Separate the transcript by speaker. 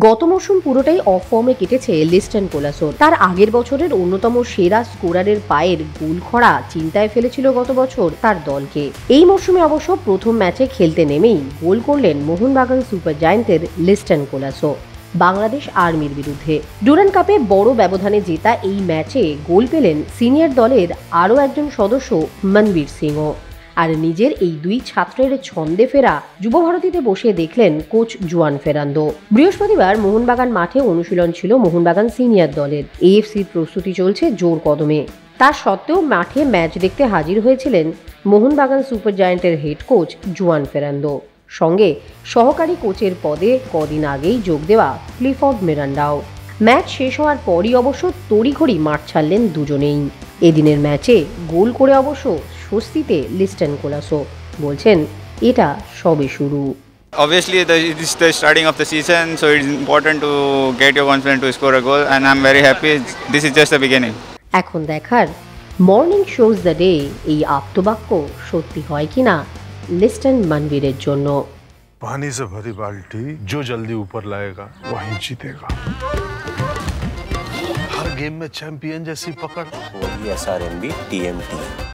Speaker 1: গত মৌসুম পুরোটাই অফ ফর্মে কেটেছে লিস্টন কোলাসোর। তার আগের বছরের অন্যতম সেরা স্কোরারের পায়ের গোল খরা চিন্তায় ফেলেছিল গত বছর তার দলকে। এই মৌসুমে অবশ্য প্রথম ম্যাচে খেলতে নেমেই গোল করলেন মোহনবাগান সুপার জায়ান্টের লিস্টন কোলাসো বাংলাদেশ আর্মির বিরুদ্ধে। ডুরান্ড কাপে বড় ব্যবধানে জেতা এই ম্যাচে গোল পেলেন সিনিয়র দলের আরও একজন সদস্য মনবীর সিংও। আর নিজের এই দুই ছাত্রের ছন্দে ফেরা যুবভারতীতে বসে দেখলেন কোচ জুয়ান ফেরান্দো। বৃহস্পতিবার মোহনবাগান মাঠে অনুশীলন ছিল মোহনবাগান সিনিয়র দলের। এএফসির প্রস্তুতি চলছে জোর কদমে। তা সত্ত্বেও মাঠে ম্যাচ দেখতে হাজির হয়েছিলেন মোহনবাগান সুপার জায়ান্টের হেড কোচ জুয়ান ফেরান্দো, সঙ্গে সহকারী কোচের পদে কদিন আগেই যোগ দেওয়া ক্লিফর্ড মিরান্ডাও। ম্যাচ শেষ হওয়ার পরই অবশ্য তড়িঘড়ি মাঠ ছাড়লেন দুজনেই। এদিনের ম্যাচে গোল করে অবশ্য স্বস্তিতে লিস্টন কোলাসো, বলছেন এটা সবে শুরু।
Speaker 2: Obviously, it's the starting of the season, so it's important to get your confidence to score a goal, and I'm very happy. This is just the beginning.
Speaker 1: এখন দেখার মর্নিং শোজ দ্য ডে এই আপ্তবাক্য সত্যি হয় কিনা Liston মনবীরের জন্য।
Speaker 3: पानी से भरी बाल्टी जो जल्दी ऊपर लाएगा वही जीतेगा। हर गेम में चैंपियन जैसी पकड़, वही SRMB TMT।